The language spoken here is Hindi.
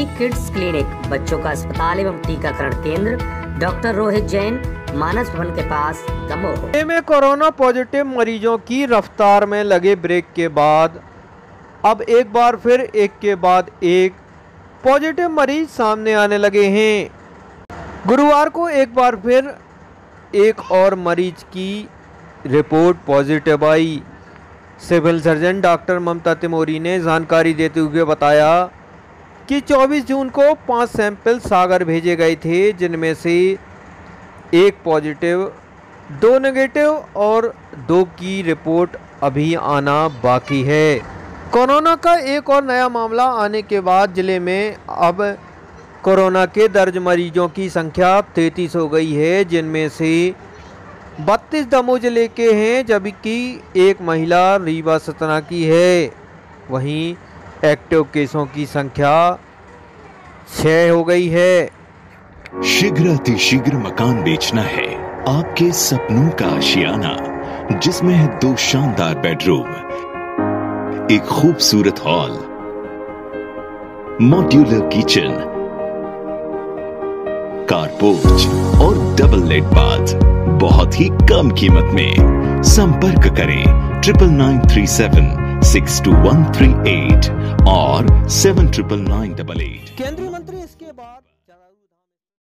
यूनिक किड्स क्लिनिक, बच्चों का अस्पताल एवं टीकाकरण केंद्र, डॉक्टर रोहित जैन, मानस भवन के पास, दमोह। जिले में कोरोना पॉजिटिव मरीजों की रफ्तार में लगे ब्रेक के बाद अब एक बार फिर एक के बाद एक पॉजिटिव मरीज सामने आने लगे हैं। गुरुवार को एक बार फिर एक और मरीज की रिपोर्ट पॉजिटिव आई। Civil surgeon doctor Mamta Timori ने जानकारी देते हुए बताया कि 24 जून को 5 सैंपल सागर भेजे गए थे, जिनमें से एक पॉजिटिव, 2 नेगेटिव और 2 की रिपोर्ट अभी आना बाकी है। कोरोना का एक और नया मामला आने के बाद जिले में अब कोरोना के दर्ज मरीजों की संख्या 33 हो गई है, जिनमें से 32 दमोह जिले के हैं, जबकि एक महिला रीवा सतना की है। वहीं एक्टिव केसों की संख्या 6 हो गई है। शीघ्र अतिशीघ्र मकान बेचना है, आपके सपनों का आशियाना, जिसमें है 2 शानदार बेडरूम, एक खूबसूरत हॉल, मॉड्यूलर किचन, कारपोर्च और डबल लेट बाथ, बहुत ही कम कीमत में। संपर्क करें 9937 62138 और 799988। केंद्रीय मंत्री इसके बाद